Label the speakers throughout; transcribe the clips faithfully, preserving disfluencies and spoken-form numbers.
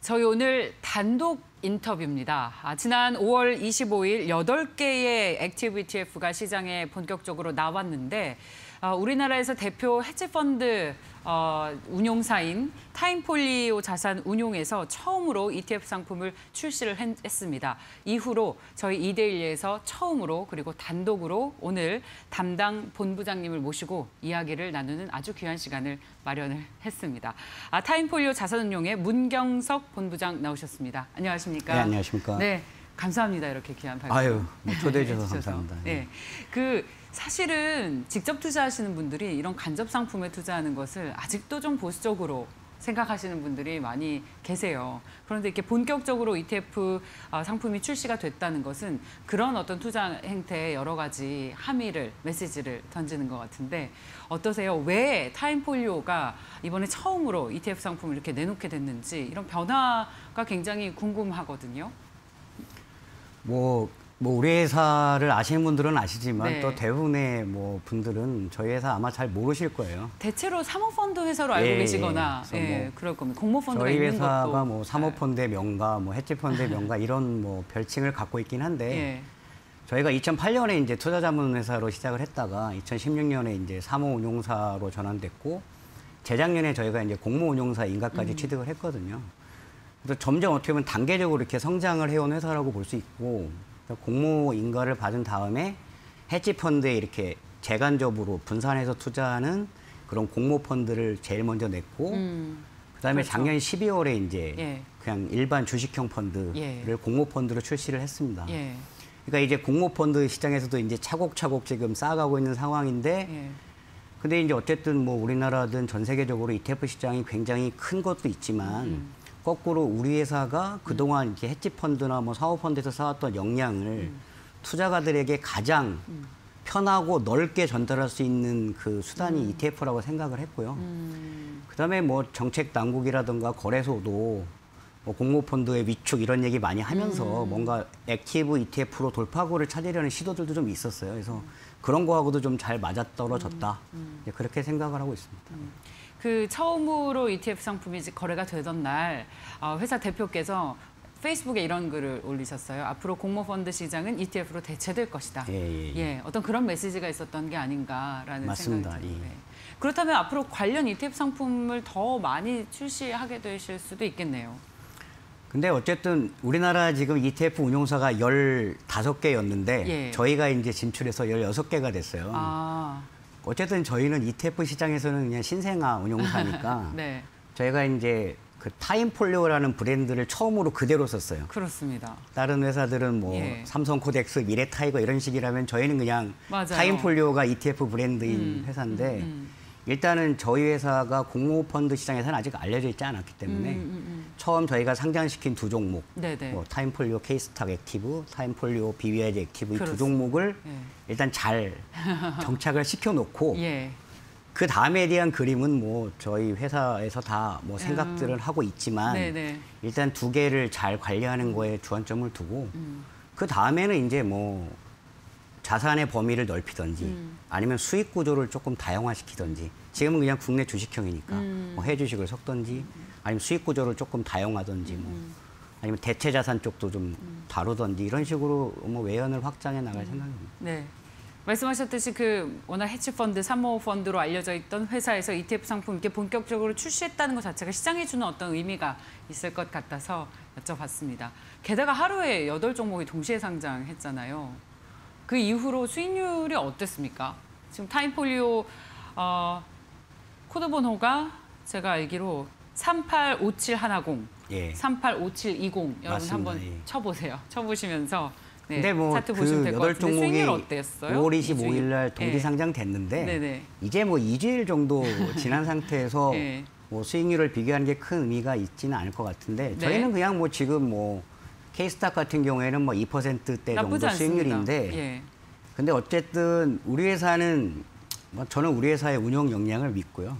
Speaker 1: 저희 오늘 단독 인터뷰입니다. 아, 지난 오월 이십오일 여덟 개의 액티브 이티에프가 시장에 본격적으로 나왔는데 어, 우리나라에서 대표 헤지펀드 어, 운용사인 타임폴리오 자산 운용에서 처음으로 이티에프 상품을 출시를 했습니다. 이후로 저희 이데일리에서 처음으로 그리고 단독으로 오늘 담당 본부장님을 모시고 이야기를 나누는 아주 귀한 시간을 마련을 했습니다. 아, 타임폴리오 자산운용의 문경석 본부장 나오셨습니다. 안녕하십니까?
Speaker 2: 네, 안녕하십니까?
Speaker 1: 네, 감사합니다. 이렇게 귀한 발표.
Speaker 2: 아유, 뭐 초대해 주셔서 감사합니다.
Speaker 1: 네, 그 사실은 직접 투자하시는 분들이 이런 간접 상품에 투자하는 것을 아직도 좀 보수적으로 생각하시는 분들이 많이 계세요. 그런데 이렇게 본격적으로 이티에프 상품이 출시가 됐다는 것은 그런 어떤 투자 행태에 여러 가지 함의를, 메시지를 던지는 것 같은데 어떠세요? 왜 타임폴리오가 이번에 처음으로 이티에프 상품을 이렇게 내놓게 됐는지 이런 변화가 굉장히 궁금하거든요.
Speaker 2: 뭐, 뭐 우리 회사를 아시는 분들은 아시지만
Speaker 1: 네.
Speaker 2: 또 대부분의 뭐 분들은 저희 회사 아마 잘 모르실 거예요.
Speaker 1: 대체로 사모펀드 회사로 알고
Speaker 2: 예,
Speaker 1: 계시거나
Speaker 2: 예.
Speaker 1: 예,
Speaker 2: 뭐
Speaker 1: 그럴 겁니다. 공모펀드가
Speaker 2: 저희
Speaker 1: 있는
Speaker 2: 회사가
Speaker 1: 것도.
Speaker 2: 뭐 사모펀드의 명가, 뭐 헤지펀드의 명가 이런 뭐 별칭을 갖고 있긴 한데
Speaker 1: 예.
Speaker 2: 저희가 이천팔년에 이제 투자자문회사로 시작을 했다가 이천십육년에 이제 사모운용사로 전환됐고 재작년에 저희가 이제 공모운용사 인가까지
Speaker 1: 음.
Speaker 2: 취득을 했거든요. 그래서 점점 어떻게 보면 단계적으로 이렇게 성장을 해온 회사라고 볼 수 있고 공모 인가를 받은 다음에 헤지펀드에 이렇게 재간접으로 분산해서 투자하는 그런 공모펀드를 제일 먼저 냈고 음. 그다음에 그렇죠. 작년 십이월에 이제 예. 그냥 일반 주식형 펀드를 예. 공모펀드로 출시를 했습니다. 예. 그러니까 이제 공모펀드 시장에서도 이제 차곡차곡 지금 쌓아가고 있는 상황인데 예. 근데 이제 어쨌든 뭐 우리나라든 전 세계적으로 이티에프 시장이 굉장히 큰 것도 있지만 음. 거꾸로 우리 회사가 그동안 이렇게 헤지펀드나 뭐 사모펀드에서 쌓았던 역량을 음. 투자가들에게 가장 음. 편하고 넓게 전달할 수 있는 그 수단이 음. 이티에프라고 생각을 했고요. 음. 그다음에 뭐 정책 당국이라든가 거래소도 뭐 공모펀드의 위축 이런 얘기 많이 하면서 음. 뭔가 액티브 이티에프로 돌파구를 찾으려는 시도들도 좀 있었어요. 그래서 그런 거하고도 좀 잘 맞아떨어졌다. 음. 음. 그렇게 생각을 하고 있습니다.
Speaker 1: 음. 그 처음으로 이티에프 상품이 거래가 되던 날 회사 대표께서 페이스북에 이런 글을 올리셨어요. 앞으로 공모펀드 시장은 이티에프로 대체될 것이다. 예, 예, 예. 예, 어떤 그런 메시지가 있었던 게 아닌가라는
Speaker 2: 맞습니다.
Speaker 1: 생각이 듭니다.
Speaker 2: 예.
Speaker 1: 그렇다면 앞으로 관련 이티에프 상품을 더 많이 출시하게 되실 수도 있겠네요.
Speaker 2: 근데 어쨌든 우리나라 지금 이티에프 운용사가 열다섯 개였는데 예. 저희가 이제 진출해서 열여섯 개가 됐어요. 아. 어쨌든 저희는 이티에프 시장에서는 그냥 신생아 운용사니까 네. 저희가 이제 그 타임폴리오라는 브랜드를 처음으로 그대로 썼어요.
Speaker 1: 그렇습니다.
Speaker 2: 다른 회사들은 뭐 예. 삼성코덱스, 미래타이거 이런 식이라면 저희는 그냥 맞아요. 타임폴리오가 이티에프 브랜드인 음, 회사인데 음, 음. 일단은 저희 회사가 공모펀드 시장에서는 아직 알려져 있지 않았기 때문에 음, 음, 음. 처음 저희가 상장시킨 두 종목, 뭐 타임폴리오 K스탁 액티브, 타임폴리오 비비아이지 액티브 이 두 종목을 예. 일단 잘 정착을 시켜놓고 예. 그 다음에 대한 그림은 뭐 저희 회사에서 다 뭐 생각들을 음. 하고 있지만 네네. 일단 두 개를 잘 관리하는 거에 주안점을 두고 음. 그 다음에는 이제 뭐 자산의 범위를 넓히든지 음. 아니면 수익 구조를 조금 다양화시키든지 지금은 그냥 국내 주식형이니까 음. 뭐 해주식을 섞든지 아니면 수익 구조를 조금 다양화든지 뭐 음. 아니면 대체 자산 쪽도 좀 음. 다루든지 이런 식으로 뭐 외연을 확장해 나갈 음. 생각입니다.
Speaker 1: 네. 말씀하셨듯이 그 워낙 헤지펀드, 사모펀드로 알려져 있던 회사에서 이티에프 상품 이렇게 본격적으로 출시했다는 것 자체가 시장에 주는 어떤 의미가 있을 것 같아서 여쭤봤습니다. 게다가 하루에 여덟 종목이 동시에 상장했잖아요. 그 이후로 수익률이 어땠습니까? 지금 타임폴리오 어, 코드 번호가 제가 알기로 삼팔오칠일공, 예. 삼팔오칠이공 여러분 맞습니다. 한번 예. 쳐보세요. 쳐보시면서 네,
Speaker 2: 근데 뭐
Speaker 1: 차트 보시면 될 것 같은데 수익률 어땠어요?
Speaker 2: 오월 이십오일 날 동시 상장 됐는데 네. 이제 뭐 이 주일 정도 지난 상태에서 네. 뭐 수익률을 비교하는 게 큰 의미가 있지는 않을 것 같은데 저희는 네. 그냥 뭐 지금 뭐 K스탁 같은 경우에는 뭐 이 퍼센트대 정도 수익률인데 예. 근데 어쨌든 우리 회사는 뭐 저는 우리 회사의 운영 역량을 믿고요.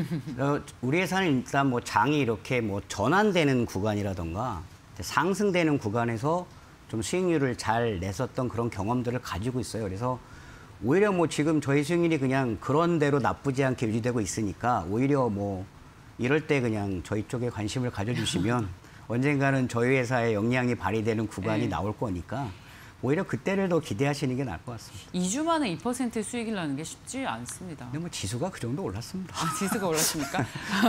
Speaker 2: 우리 회사는 일단 뭐 장이 이렇게 뭐 전환되는 구간이라던가 상승되는 구간에서 좀 수익률을 잘 냈었던 그런 경험들을 가지고 있어요. 그래서 오히려 뭐 지금 저희 수익률이 그냥 그런 대로 나쁘지 않게 유지되고 있으니까 오히려 뭐 이럴 때 그냥 저희 쪽에 관심을 가져주시면 언젠가는 저희 회사의 역량이 발휘되는 구간이
Speaker 1: 네.
Speaker 2: 나올 거니까 오히려 그때를 더 기대하시는 게 나을 것 같습니다.
Speaker 1: 이 주 만에 이 퍼센트 수익이 나는 게 쉽지 않습니다.
Speaker 2: 근데 뭐 지수가 그 정도 올랐습니다.
Speaker 1: 아, 지수가 올랐습니까?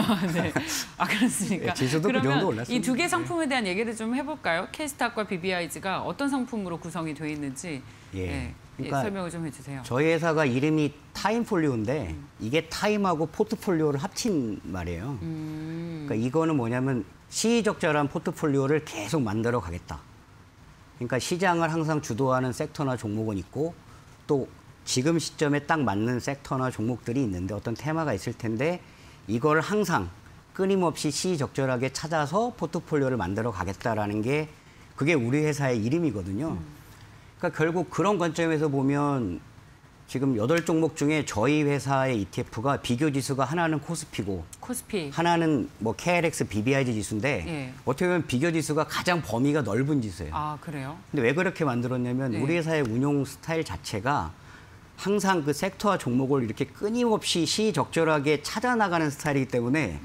Speaker 1: 네. 아, 그렇습니까?
Speaker 2: 네, 지수도 그 정도 올랐습니다.
Speaker 1: 이 두 개 상품에 대한 얘기를 좀 해볼까요? K스탁과 비비아이지가 어떤 상품으로 구성이 되어 있는지
Speaker 2: 예.
Speaker 1: 예,
Speaker 2: 그러니까
Speaker 1: 예, 설명을 좀 해주세요.
Speaker 2: 저희 회사가 이름이 타임폴리오인데 이게 타임하고 포트폴리오를 합친 말이에요.
Speaker 1: 음,
Speaker 2: 그러니까 이거는 뭐냐면 시의적절한 포트폴리오를 계속 만들어 가겠다. 그러니까 시장을 항상 주도하는 섹터나 종목은 있고 또 지금 시점에 딱 맞는 섹터나 종목들이 있는데 어떤 테마가 있을 텐데 이걸 항상 끊임없이 시의적절하게 찾아서 포트폴리오를 만들어 가겠다라는 게 그게 우리 회사의 이름이거든요. 그러니까 결국 그런 관점에서 보면 지금 여덟 종목 중에 저희 회사의 이티에프가 비교 지수가 하나는 코스피고
Speaker 1: 코스피.
Speaker 2: 하나는 뭐 케이알엑스 비비아이지 지수인데
Speaker 1: 예.
Speaker 2: 어떻게 보면 비교 지수가 가장 범위가 넓은 지수예요.
Speaker 1: 아, 그래요?
Speaker 2: 근데 왜 그렇게 만들었냐면
Speaker 1: 네.
Speaker 2: 우리 회사의 운용 스타일 자체가 항상 그 섹터와 종목을 이렇게 끊임없이 시적절하게 찾아나가는 스타일이기 때문에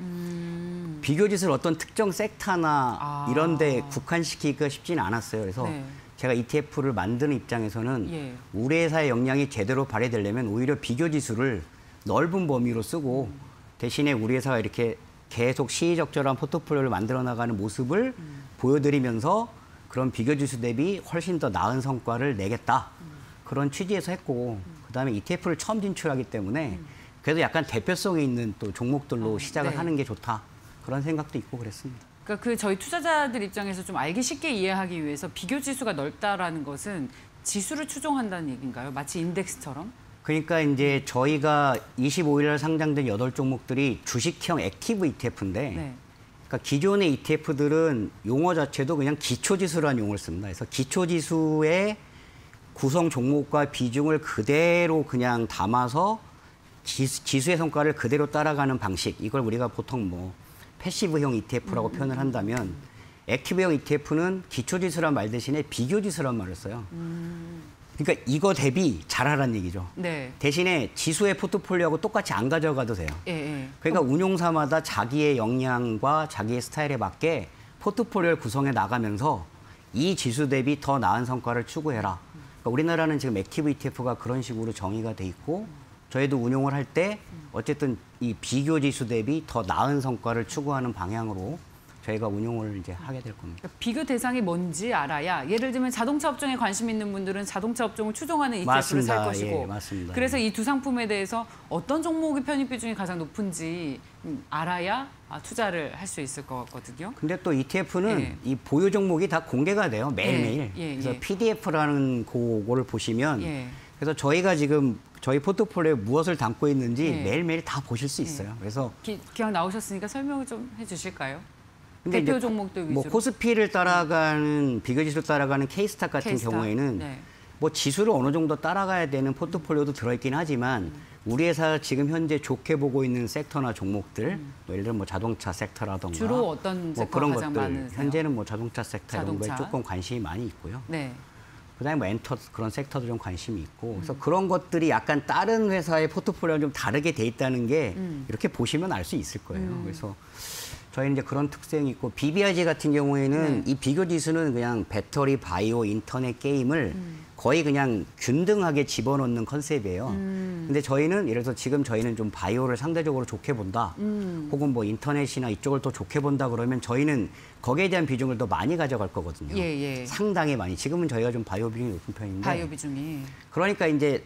Speaker 1: 음,
Speaker 2: 비교 지수를 어떤 특정 섹터나
Speaker 1: 아.
Speaker 2: 이런 데 국한시키기가 쉽지는 않았어요. 그래서
Speaker 1: 네.
Speaker 2: 제가 이티에프를 만드는 입장에서는
Speaker 1: 예.
Speaker 2: 우리 회사의 역량이 제대로 발휘되려면 오히려 비교 지수를 넓은 범위로 쓰고 대신에 우리 회사가 이렇게 계속 시의적절한 포트폴리오를 만들어 나가는 모습을
Speaker 1: 음.
Speaker 2: 보여드리면서 그런 비교 지수 대비 훨씬 더 나은 성과를 내겠다. 그런 취지에서 했고 그다음에 이티에프를 처음 진출하기 때문에 그래도 약간 대표성이 있는 또 종목들로
Speaker 1: 어,
Speaker 2: 시작을
Speaker 1: 네.
Speaker 2: 하는 게 좋다. 그런 생각도 있고 그랬습니다.
Speaker 1: 그러니까 그 저희 투자자들 입장에서 좀 알기 쉽게 이해하기 위해서 비교 지수가 넓다라는 것은 지수를 추종한다는 얘기인가요? 마치 인덱스처럼?
Speaker 2: 그러니까 이제 저희가 이십오 일 날 상장된 여덟 종목들이 주식형 액티브 이티에프인데
Speaker 1: 네.
Speaker 2: 그러니까 기존의 이티에프들은 용어 자체도 그냥 기초지수라는 용어를 씁니다. 그래서 기초지수의 구성 종목과 비중을 그대로 그냥 담아서 지수, 지수의 성과를 그대로 따라가는 방식. 이걸 우리가 보통 뭐 패시브형 이티에프라고
Speaker 1: 음,
Speaker 2: 표현을 한다면 액티브형 이티에프는 기초지수란 말 대신에 비교지수란 말을 써요.
Speaker 1: 음,
Speaker 2: 그러니까 이거 대비 잘하라는 얘기죠.
Speaker 1: 네.
Speaker 2: 대신에 지수의 포트폴리오하고 똑같이 안 가져가도 돼요.
Speaker 1: 예, 예.
Speaker 2: 그러니까 운용사마다 자기의 역량과 자기의 스타일에 맞게 포트폴리오를 구성해 나가면서 이 지수 대비 더 나은 성과를 추구해라. 그러니까 우리나라는 지금 액티브 이티에프가 그런 식으로 정의가 돼 있고 저희도 운용을 할 때 어쨌든 이 비교 지수 대비 더 나은 성과를 추구하는 방향으로 저희가 운용을 이제 하게 될 겁니다.
Speaker 1: 그러니까 비교 대상이 뭔지 알아야 예를 들면 자동차 업종에 관심 있는 분들은 자동차 업종을 추종하는 이티에프를 살
Speaker 2: 맞습니다.
Speaker 1: 것이고
Speaker 2: 예, 맞습니다.
Speaker 1: 그래서 이 두 상품에 대해서 어떤 종목의 편입 비중이 가장 높은지 음, 알아야 아, 투자를 할 수 있을 것 같거든요.
Speaker 2: 근데 또 이티에프는
Speaker 1: 예.
Speaker 2: 이 보유 종목이 다 공개가 돼요. 매일매일.
Speaker 1: 예, 예,
Speaker 2: 그래서
Speaker 1: 예.
Speaker 2: 피디에프라는 그거를 보시면
Speaker 1: 예.
Speaker 2: 그래서 저희가 지금 저희 포트폴리오에 무엇을 담고 있는지
Speaker 1: 예.
Speaker 2: 매일매일 다 보실 수 있어요. 그래서
Speaker 1: 기, 기왕 나오셨으니까 설명을 좀 해주실까요?
Speaker 2: 근데
Speaker 1: 대표
Speaker 2: 이제
Speaker 1: 종목들 위주로.
Speaker 2: 뭐 코스피를 따라가는 비교지수를 따라가는 K스탁 같은
Speaker 1: K스탁?
Speaker 2: 경우에는
Speaker 1: 네.
Speaker 2: 뭐 지수를 어느 정도 따라가야 되는 포트폴리오도 들어있긴 하지만 우리 회사 지금 현재 좋게 보고 있는 섹터나 종목들 뭐 예를 들어 뭐 자동차 섹터라던가
Speaker 1: 주로 어떤
Speaker 2: 뭐
Speaker 1: 섹터가
Speaker 2: 그런
Speaker 1: 가장
Speaker 2: 것들
Speaker 1: 많으세요?
Speaker 2: 현재는 뭐 자동차 섹터 이런 거에
Speaker 1: 자동차.
Speaker 2: 조금 관심이 많이 있고요.
Speaker 1: 네.
Speaker 2: 그다음에 뭐 엔터 그런 섹터도 좀 관심이 있고 그래서 그런 것들이 약간 다른 회사의 포트폴리오랑 좀 다르게 돼 있다는 게
Speaker 1: 음.
Speaker 2: 이렇게 보시면 알 수 있을 거예요. 그래서 저희는 이제 그런 특성이 있고 비비아이지 같은 경우에는
Speaker 1: 네.
Speaker 2: 이 비교 지수는 그냥 배터리, 바이오, 인터넷, 게임을
Speaker 1: 음.
Speaker 2: 거의 그냥 균등하게 집어넣는 컨셉이에요.
Speaker 1: 음.
Speaker 2: 근데 저희는 예를 들어서 지금 저희는 좀 바이오를 상대적으로 좋게 본다.
Speaker 1: 음.
Speaker 2: 혹은 뭐 인터넷이나 이쪽을 더 좋게 본다 그러면 저희는 거기에 대한 비중을 더 많이 가져갈 거거든요.
Speaker 1: 예, 예.
Speaker 2: 상당히 많이. 지금은 저희가 좀 바이오 비중이 높은 편인데.
Speaker 1: 바이오 비중이.
Speaker 2: 그러니까 이제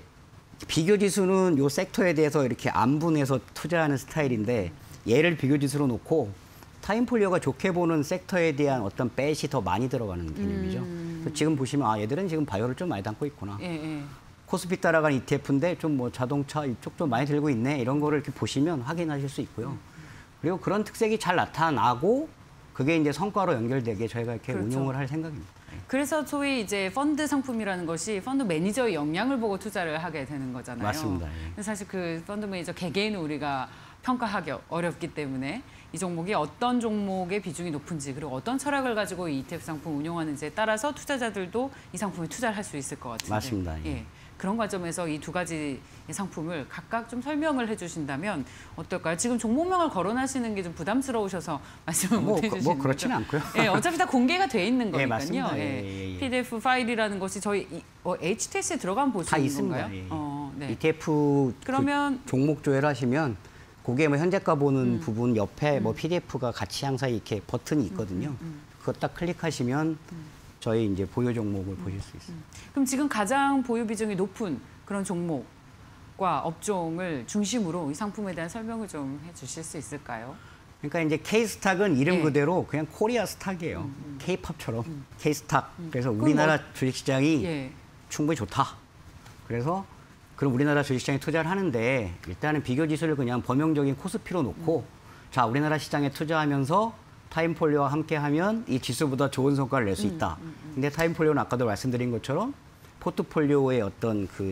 Speaker 2: 비교 지수는 요 섹터에 대해서 이렇게 안분해서 투자하는 스타일인데 얘를 비교 지수로 놓고 타임폴리오가 좋게 보는 섹터에 대한 어떤 뱃이 더 많이 들어가는 개념이죠.
Speaker 1: 음.
Speaker 2: 그래서 지금 보시면 아 얘들은 지금 바이오를 좀 많이 담고 있구나.
Speaker 1: 예, 예.
Speaker 2: 코스피 따라가는 이티에프인데 좀 뭐 자동차 이쪽 좀 많이 들고 있네. 이런 거를 이렇게 보시면 확인하실 수 있고요. 그리고 그런 특색이 잘 나타나고 그게 이제 성과로 연결되게 저희가 이렇게
Speaker 1: 그렇죠.
Speaker 2: 운용을 할 생각입니다. 네.
Speaker 1: 그래서 소위 이제 펀드 상품이라는 것이 펀드 매니저의 역량을 보고 투자를 하게 되는 거잖아요.
Speaker 2: 맞습니다. 예.
Speaker 1: 근데 사실 그 펀드 매니저 개개인은 우리가 평가하기 어렵기 때문에 이 종목이 어떤 종목의 비중이 높은지 그리고 어떤 철학을 가지고 이 이티에프 상품 운용하는지에 따라서 투자자들도 이 상품에 투자를 할 수 있을 것 같은데.
Speaker 2: 맞습니다. 예.
Speaker 1: 예. 그런 관점에서 이 두 가지 상품을 각각 좀 설명을 해주신다면 어떨까요? 지금 종목명을 거론하시는 게 좀 부담스러우셔서 말씀을
Speaker 2: 뭐,
Speaker 1: 못
Speaker 2: 그-
Speaker 1: 해주시는
Speaker 2: 뭐
Speaker 1: 거죠?
Speaker 2: 그렇지는 않고요.
Speaker 1: 예, 어차피 다 공개가 돼 있는
Speaker 2: 예,
Speaker 1: 거니까요.
Speaker 2: 맞습니다.
Speaker 1: 예.
Speaker 2: 예, 예, 예.
Speaker 1: 피디에프 파일이라는 것이 저희 이- 어, 에이치티에스에 들어가면 볼 수
Speaker 2: 다
Speaker 1: 있는
Speaker 2: 있습니다.
Speaker 1: 건가요?
Speaker 2: 예.
Speaker 1: 어, 네.
Speaker 2: 이티에프
Speaker 1: 그러면-
Speaker 2: 그 종목 조회하시면 그게 뭐 현재가 보는
Speaker 1: 음.
Speaker 2: 부분 옆에 뭐 피디에프가 같이 항상 이렇게 버튼이 있거든요.
Speaker 1: 음,
Speaker 2: 그거 딱 클릭하시면 저희 이제 보유 종목을 보실 수 있어요.
Speaker 1: 그럼 지금 가장 보유 비중이 높은 그런 종목과 업종을 중심으로 이 상품에 대한 설명을 좀 해주실 수 있을까요?
Speaker 2: 그러니까 이제 K스탁은 이름
Speaker 1: 예.
Speaker 2: 그대로 그냥 코리아 스탁이에요. K팝처럼 K스탁. 그래서
Speaker 1: 그럼
Speaker 2: 우리나라
Speaker 1: 어-
Speaker 2: 주식시장이
Speaker 1: 예.
Speaker 2: 충분히 좋다. 그래서 그럼 우리나라 주식시장에 투자를 하는데 일단은 비교 지수를 그냥 범용적인 코스피로 놓고 자 우리나라 시장에 투자하면서 타임폴리오와 함께하면 이 지수보다 좋은 성과를 낼 수 있다. 근데 타임폴리오는 아까도 말씀드린 것처럼 포트폴리오의 어떤 그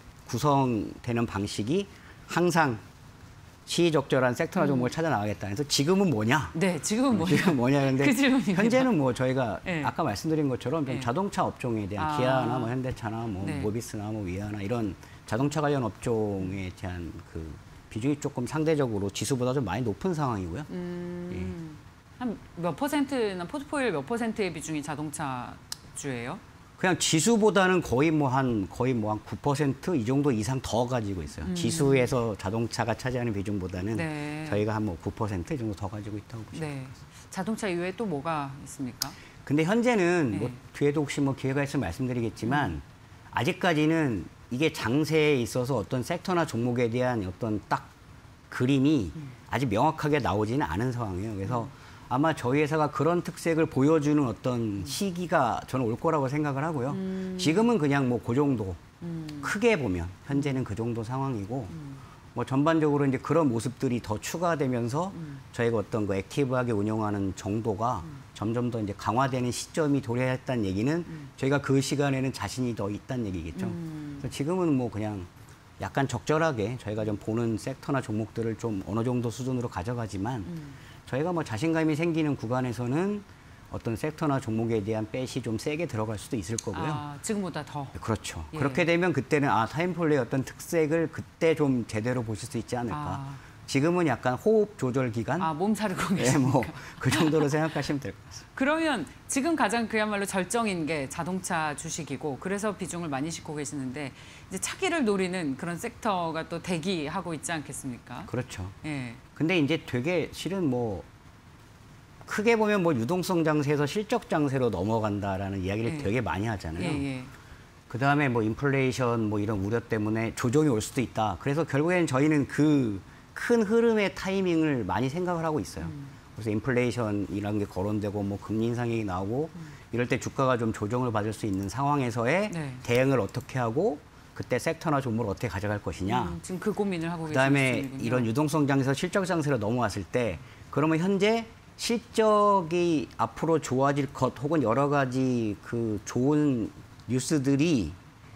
Speaker 2: 구성되는 방식이 항상 시의적절한 섹터나 종목을 찾아 나가겠다. 그래서 지금은 뭐냐?
Speaker 1: 네, 지금은 뭐예요?
Speaker 2: 지금 뭐냐? 근데
Speaker 1: 그 질문입니다.
Speaker 2: 현재는 뭐 저희가
Speaker 1: 네.
Speaker 2: 아까 말씀드린 것처럼 좀
Speaker 1: 네.
Speaker 2: 자동차 업종에 대한
Speaker 1: 아.
Speaker 2: 기아나 뭐 현대차나 뭐
Speaker 1: 네.
Speaker 2: 모비스나 뭐 위아나 이런 자동차 관련 업종에 대한 그 비중이 조금 상대적으로 지수보다 좀 많이 높은 상황이고요.
Speaker 1: 음, 한 몇 퍼센트나 포트폴리오 몇 퍼센트의 비중이 자동차주예요?
Speaker 2: 그냥 지수보다는 거의 뭐 한 거의 뭐 한 구 퍼센트 이 정도 이상 더 가지고 있어요. 지수에서 자동차가 차지하는 비중보다는
Speaker 1: 음. 네.
Speaker 2: 저희가 한 뭐 구 퍼센트 이 정도 더 가지고 있다고 보시면 돼요.
Speaker 1: 네. 자동차 이외에 또 뭐가 있습니까?
Speaker 2: 근데 현재는 뭐
Speaker 1: 네.
Speaker 2: 뒤에도 혹시 뭐 기회가 있으면 말씀드리겠지만 아직까지는 이게 장세에 있어서 어떤 섹터나 종목에 대한 어떤 딱 그림이 아직 명확하게 나오지는 않은 상황이에요. 그래서 아마 저희 회사가 그런 특색을 보여주는 어떤 시기가 저는 올 거라고 생각을 하고요. 지금은 그냥 뭐 그 정도 크게 보면 현재는 그 정도 상황이고 뭐 전반적으로 이제 그런 모습들이 더 추가되면서 저희가 어떤 그 액티브하게 운영하는 정도가 점점 더 이제 강화되는 시점이 도래했다는 얘기는 저희가 그 시간에는 자신이 더 있다는 얘기겠죠. 그래서 지금은 뭐 그냥 약간 적절하게 저희가 좀 보는 섹터나 종목들을 좀 어느 정도 수준으로 가져가지만 저희가 뭐 자신감이 생기는 구간에서는 어떤 섹터나 종목에 대한 뱃이 좀 세게 들어갈 수도 있을 거고요.
Speaker 1: 아, 지금보다 더.
Speaker 2: 그렇죠.
Speaker 1: 예.
Speaker 2: 그렇게 되면 그때는 아 타임폴리의 어떤 특색을 그때 좀 제대로 보실 수 있지 않을까.
Speaker 1: 아.
Speaker 2: 지금은 약간 호흡 조절 기간,
Speaker 1: 아, 몸살고
Speaker 2: 네,
Speaker 1: 계십니까?
Speaker 2: 뭐그 정도로 생각하시면 될 것 같습니다.
Speaker 1: 그러면 지금 가장 그야말로 절정인 게 자동차 주식이고 그래서 비중을 많이 싣고 계시는데 이제 차기를 노리는 그런 섹터가 또 대기하고 있지 않겠습니까?
Speaker 2: 그렇죠.
Speaker 1: 예.
Speaker 2: 근데 이제 되게 실은 뭐 크게 보면 뭐 유동성 장세에서 실적 장세로 넘어간다라는 이야기를
Speaker 1: 예.
Speaker 2: 되게 많이 하잖아요.
Speaker 1: 예, 예.
Speaker 2: 그 다음에 뭐 인플레이션 뭐 이런 우려 때문에 조정이 올 수도 있다. 그래서 결국에는 저희는 그 큰 흐름의 타이밍을 많이 생각을 하고 있어요. 그래서 인플레이션이라는 게 거론되고 뭐 금리 인상이 나오고 이럴 때 주가가 좀 조정을 받을 수 있는 상황에서의
Speaker 1: 네.
Speaker 2: 대응을 어떻게 하고 그때 섹터나 종목을 어떻게 가져갈 것이냐.
Speaker 1: 음, 지금 그 고민을 하고 계신
Speaker 2: 그다음에
Speaker 1: 시점이군요.
Speaker 2: 이런 유동성 장에서 실적 장세로 넘어왔을 때 그러면 현재 실적이 앞으로 좋아질 것 혹은 여러 가지 그 좋은 뉴스들이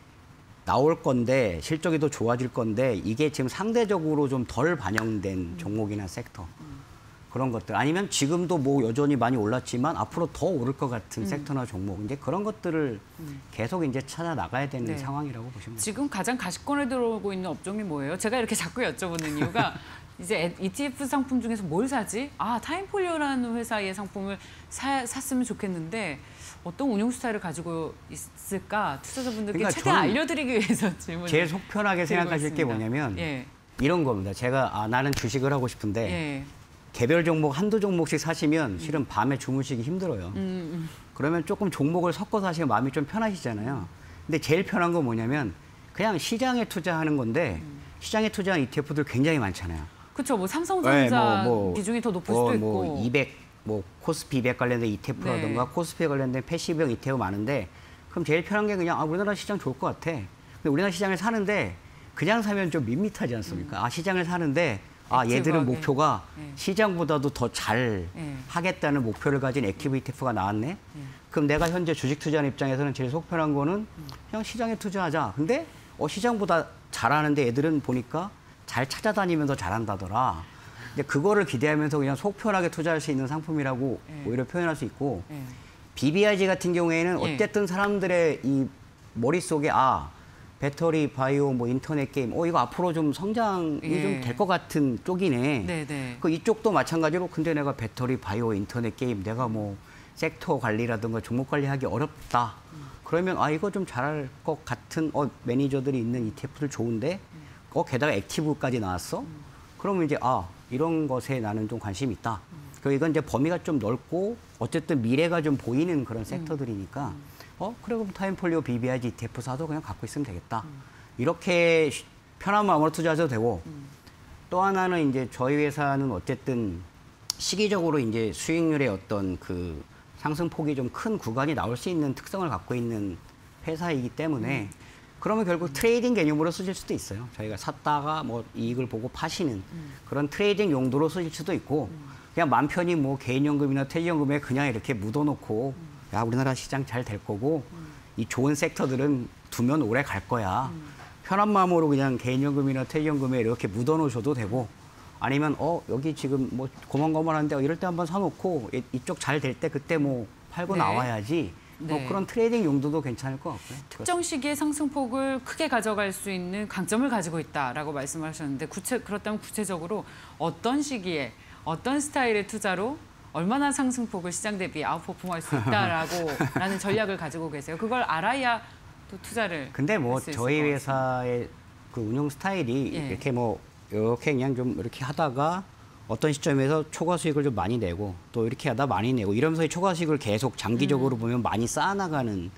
Speaker 2: 나올 건데 실적이 더 좋아질 건데 이게 지금 상대적으로 좀 덜 반영된
Speaker 1: 음.
Speaker 2: 종목이나 섹터 그런 것들 아니면 지금도 뭐 여전히 많이 올랐지만 앞으로 더 오를 것 같은
Speaker 1: 음.
Speaker 2: 섹터나 종목 이제 그런 것들을 계속 이제 찾아 나가야 되는
Speaker 1: 네.
Speaker 2: 상황이라고 보시면 돼요.
Speaker 1: 지금 가장 가시권에 들어오고 있는 업종이 뭐예요? 제가 이렇게 자꾸 여쭤보는 이유가 이제 이티에프 상품 중에서 뭘 사지? 아, 타임폴리오라는 회사의 상품을 사, 샀으면 좋겠는데 어떤 운용 스타일을 가지고 있을까? 투자자분들께
Speaker 2: 그러니까
Speaker 1: 최대한
Speaker 2: 저는
Speaker 1: 알려드리기 위해서 질문을
Speaker 2: 제일 속 편하게
Speaker 1: 드리고
Speaker 2: 생각하실 게
Speaker 1: 있습니다.
Speaker 2: 뭐냐면
Speaker 1: 예,
Speaker 2: 이런 겁니다. 제가 아, 나는 주식을 하고 싶은데
Speaker 1: 예.
Speaker 2: 개별 종목 한두 종목씩 사시면 실은 밤에 주무시기 힘들어요.
Speaker 1: 음,
Speaker 2: 그러면 조금 종목을 섞어 사시면 마음이 좀 편하시잖아요. 근데 제일 편한 건 뭐냐면 그냥 시장에 투자하는 건데 시장에 투자한 이티에프들 굉장히 많잖아요.
Speaker 1: 그렇죠. 뭐 삼성전자
Speaker 2: 네, 뭐, 뭐,
Speaker 1: 비중이 더 높을
Speaker 2: 뭐,
Speaker 1: 수도
Speaker 2: 뭐
Speaker 1: 있고.
Speaker 2: 이백, 뭐 코스피 이백 관련된 이티에프라든가
Speaker 1: 네.
Speaker 2: 코스피에 관련된 패시브형 이티에프 많은데 그럼 제일 편한 게 그냥 아, 우리나라 시장 좋을 것 같아. 근데 우리나라 시장을 사는데 그냥 사면 좀 밋밋하지 않습니까? 아 시장을 사는데 아 얘들은
Speaker 1: 액티브하게.
Speaker 2: 목표가
Speaker 1: 네.
Speaker 2: 시장보다도 더 잘
Speaker 1: 네.
Speaker 2: 하겠다는 목표를 가진 액티브 이티에프가 나왔네. 그럼 내가 현재 주식 투자하는 입장에서는 제일 속 편한 거는 그냥 시장에 투자하자. 근데 어 시장보다 잘하는데 애들은 보니까 잘 찾아다니면서 잘한다더라. 근데 그거를 기대하면서 그냥 속 편하게 투자할 수 있는 상품이라고
Speaker 1: 네.
Speaker 2: 오히려 표현할 수 있고
Speaker 1: 예.
Speaker 2: 비비아이지 같은 경우에는
Speaker 1: 예.
Speaker 2: 어쨌든 사람들의 이 머릿속에 아 배터리, 바이오, 뭐 인터넷 게임, 어 이거 앞으로 좀 성장이
Speaker 1: 예.
Speaker 2: 좀 될 것 같은 쪽이네.
Speaker 1: 네네.
Speaker 2: 그 이쪽도 마찬가지로 근데 내가 배터리, 바이오, 인터넷 게임 내가 뭐 섹터 관리라든가 종목 관리하기 어렵다. 그러면 아 이거 좀 잘할 것 같은 어 매니저들이 있는 이티에프들 좋은데 어 게다가 액티브까지 나왔어. 그러면 이제 아 이런 것에 나는 좀 관심이 있다. 그 이건 이제 범위가 좀 넓고 어쨌든 미래가 좀 보이는 그런 섹터들이니까 어 그래 그럼 타임폴리오 비비아이지 이티에프 사도 그냥 갖고 있으면 되겠다. 이렇게 쉬- 편한 마음으로 투자하셔도 되고 또 하나는 이제 저희 회사는 어쨌든 시기적으로 이제 수익률의 어떤 그 상승폭이 좀 큰 구간이 나올 수 있는 특성을 갖고 있는 회사이기 때문에 그러면 결국 트레이딩 개념으로 쓰실 수도 있어요. 저희가 샀다가 뭐 이익을 보고 파시는 그런 트레이딩 용도로 쓰실 수도 있고 그냥 맘 편히 뭐 개인연금이나 퇴직연금에 그냥 이렇게 묻어놓고 야 우리나라 시장 잘 될 거고 이 좋은 섹터들은 두면 오래 갈 거야. 편한 마음으로 그냥 개인연금이나 퇴직연금에 이렇게 묻어놓으셔도 되고 아니면 어 여기 지금 뭐 고만고만한데 이럴 때 한번 사놓고 이- 이쪽 잘 될 때 그때 뭐 팔고
Speaker 1: 네.
Speaker 2: 나와야지 뭐
Speaker 1: 네.
Speaker 2: 그런 트레이딩 용도도 괜찮을 것 같고요.
Speaker 1: 특정 시기에 상승폭을 크게 가져갈 수 있는 강점을 가지고 있다라고 말씀하셨는데 구체 그렇다면 구체적으로 어떤 시기에 어떤 스타일의 투자로 얼마나 상승폭을 시장 대비 아웃퍼폼할 수 있다라고 라는 전략을 가지고 계세요. 그걸 알아야 또 투자를
Speaker 2: 근데 뭐
Speaker 1: 할수 있을
Speaker 2: 저희
Speaker 1: 것 같습니다.
Speaker 2: 회사의 그 운영 스타일이
Speaker 1: 예.
Speaker 2: 이렇게 뭐 이렇게 그냥 좀 이렇게 하다가 어떤 시점에서 초과 수익을 좀 많이 내고 또 이렇게 하다 많이 내고 이러면서 이 초과 수익을 계속 장기적으로
Speaker 1: 음.
Speaker 2: 보면 많이 쌓아나가는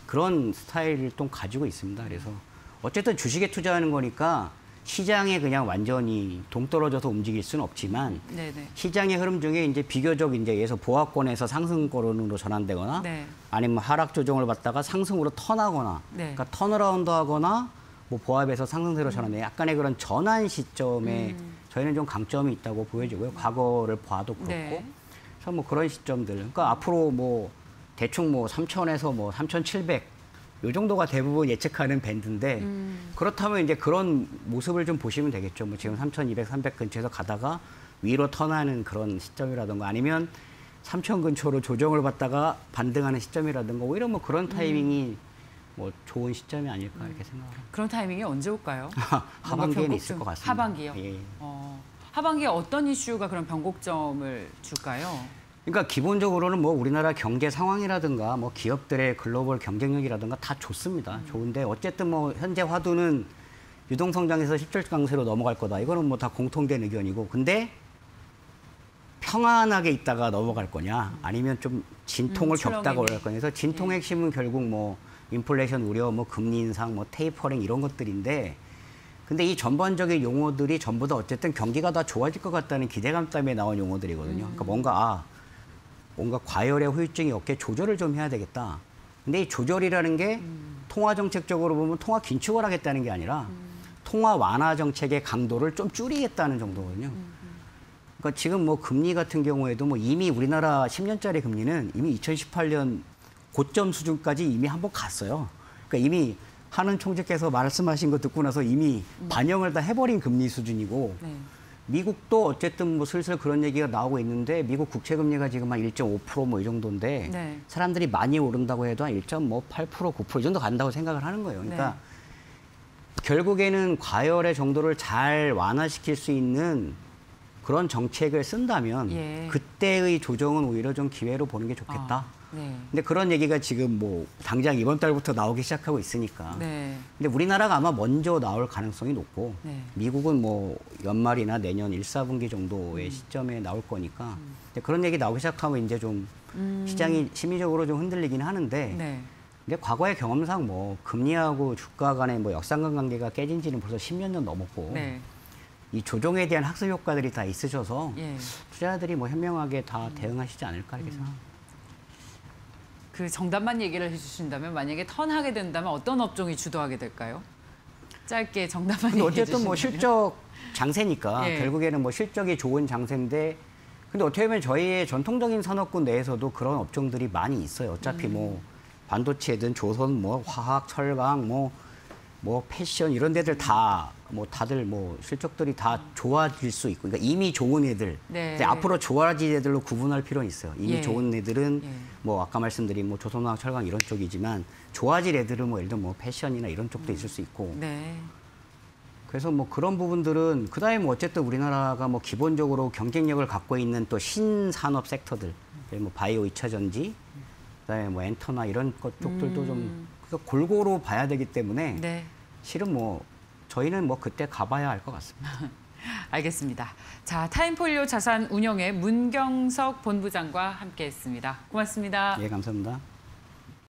Speaker 2: 그런 스타일을 또 가지고 있습니다. 그래서 어쨌든 주식에 투자하는 거니까 시장에 그냥 완전히 동떨어져서 움직일 수는 없지만
Speaker 1: 네네.
Speaker 2: 시장의 흐름 중에 이제 비교적 이제 예서 보합권에서 상승권으로 전환되거나
Speaker 1: 네.
Speaker 2: 아니면 하락 조정을 받다가 상승으로 턴하거나
Speaker 1: 네.
Speaker 2: 그러니까 턴어라운드 하거나 뭐 보합에서 상승세로 전환돼 약간의 그런 전환 시점에
Speaker 1: 음.
Speaker 2: 저희는 좀 강점이 있다고 보여지고요. 과거를 봐도 그렇고.
Speaker 1: 네.
Speaker 2: 그래서 뭐 그런 시점들. 그러니까 앞으로 뭐 대충 뭐 삼천에서 뭐 삼천칠백 요 정도가 대부분 예측하는 밴드인데
Speaker 1: 음.
Speaker 2: 그렇다면 이제 그런 모습을 좀 보시면 되겠죠. 뭐 지금 삼천이백, 삼백 근처에서 가다가 위로 턴하는 그런 시점이라든가 아니면 삼천 근처로 조정을 받다가 반등하는 시점이라든가 오히려 뭐 그런 타이밍이 뭐 좋은 시점이 아닐까 이렇게 생각합니다.
Speaker 1: 그런 타이밍이 언제 올까요?
Speaker 2: 하반기에는
Speaker 1: 뭔가
Speaker 2: 있을
Speaker 1: 변곡점-
Speaker 2: 것 같습니다.
Speaker 1: 하반기요?
Speaker 2: 예.
Speaker 1: 어, 하반기에 어떤 이슈가 그런 변곡점을 줄까요?
Speaker 2: 그러니까 기본적으로는 뭐 우리나라 경제 상황이라든가 뭐 기업들의 글로벌 경쟁력이라든가 다 좋습니다.
Speaker 1: 음.
Speaker 2: 좋은데 어쨌든 뭐 현재 화두는 유동 성장에서 실질 강세로 넘어갈 거다. 이거는 뭐 다 공통된 의견이고. 근데 평안하게 있다가 넘어갈 거냐, 아니면 좀 진통을
Speaker 1: 음,
Speaker 2: 겪다가
Speaker 1: 출렁이네.
Speaker 2: 올라갈 거냐. 그래서 진통의 핵심은 결국 뭐 인플레이션 우려, 뭐 금리 인상, 뭐 테이퍼링 이런 것들인데, 근데 이 전반적인 용어들이 전부 다 어쨌든 경기가 다 좋아질 것 같다는 기대감 때문에 나온 용어들이거든요. 그러니까 뭔가 아, 뭔가 과열의 후유증이 없게 조절을 좀 해야 되겠다. 근데 이 조절이라는 게 통화 정책적으로 보면 통화 긴축을 하겠다는 게 아니라 통화 완화 정책의 강도를 좀 줄이겠다는 정도거든요. 그러니까 지금 뭐 금리 같은 경우에도 뭐 이미 우리나라 십 년짜리 금리는 이미 이천십팔 년 고점 수준까지 이미 한번 갔어요. 그러니까 이미 하는 총재께서 말씀하신 거 듣고 나서 이미 반영을 다 해버린 금리 수준이고,
Speaker 1: 네.
Speaker 2: 미국도 어쨌든 뭐 슬슬 그런 얘기가 나오고 있는데 미국 국채 금리가 지금 한 일 점 오 퍼센트 뭐 이 정도인데
Speaker 1: 네.
Speaker 2: 사람들이 많이 오른다고 해도 한 일 점 팔 퍼센트, 구 퍼센트 이 정도 간다고 생각을 하는 거예요. 그러니까
Speaker 1: 네.
Speaker 2: 결국에는 과열의 정도를 잘 완화시킬 수 있는 그런 정책을 쓴다면
Speaker 1: 예.
Speaker 2: 그때의 조정은 오히려 좀 기회로 보는 게 좋겠다.
Speaker 1: 아, 네.
Speaker 2: 근데 그런 얘기가 지금 뭐 당장 이번 달부터 나오기 시작하고 있으니까.
Speaker 1: 네.
Speaker 2: 근데 우리나라가 아마 먼저 나올 가능성이 높고
Speaker 1: 네.
Speaker 2: 미국은 뭐 연말이나 내년 일, 사분기 정도의 시점에 나올 거니까 근데 그런 얘기 나오기 시작하면 이제 좀
Speaker 1: 음.
Speaker 2: 시장이 심리적으로 좀 흔들리긴 하는데
Speaker 1: 네.
Speaker 2: 근데 과거의 경험상 뭐 금리하고 주가 간의 뭐 역상관 관계가 깨진 지는 벌써 십몇 년 넘었고
Speaker 1: 네.
Speaker 2: 이 조정에 대한 학습 효과들이 다 있으셔서
Speaker 1: 예.
Speaker 2: 투자자들이 뭐 현명하게 다 대응하시지 않을까 이렇게 생각합니다.
Speaker 1: 그 정답만 얘기를 해주신다면 만약에 턴하게 된다면 어떤 업종이 주도하게 될까요? 짧게 정답만
Speaker 2: 근데
Speaker 1: 얘기해
Speaker 2: 어쨌든 뭐
Speaker 1: 주시면.
Speaker 2: 실적 장세니까
Speaker 1: 예.
Speaker 2: 결국에는 뭐 실적이 좋은 장세인데 근데 어떻게 보면 저희의 전통적인 산업군 내에서도 그런 업종들이 많이 있어요. 어차피
Speaker 1: 음.
Speaker 2: 뭐 반도체든 조선 뭐 화학 철강 뭐 뭐 패션 이런 데들 다 뭐 다들 뭐 실적들이 다 좋아질 수 있고, 그러니까 이미 좋은 애들,
Speaker 1: 네.
Speaker 2: 이제 앞으로 좋아질 애들로 구분할 필요는 있어요. 이미
Speaker 1: 예.
Speaker 2: 좋은 애들은
Speaker 1: 예.
Speaker 2: 뭐 아까 말씀드린 뭐 조선화학, 철강 이런 쪽이지만 좋아질 애들은 뭐 예를 들어 뭐 패션이나 이런 쪽도 있을 수 있고.
Speaker 1: 네.
Speaker 2: 그래서 뭐 그런 부분들은 그다음에 뭐 어쨌든 우리나라가 뭐 기본적으로 경쟁력을 갖고 있는 또 신산업 섹터들, 뭐 바이오 이 차 전지, 그다음에 뭐 엔터나 이런 것 쪽들도
Speaker 1: 음.
Speaker 2: 좀 그래서 골고루 봐야 되기 때문에
Speaker 1: 네.
Speaker 2: 실은 뭐 저희는 뭐 그때 가봐야 알 것 같습니다.
Speaker 1: 알겠습니다. 자, 타임폴리오 자산 운영의 문경석 본부장과 함께했습니다. 고맙습니다.
Speaker 2: 예, 감사합니다.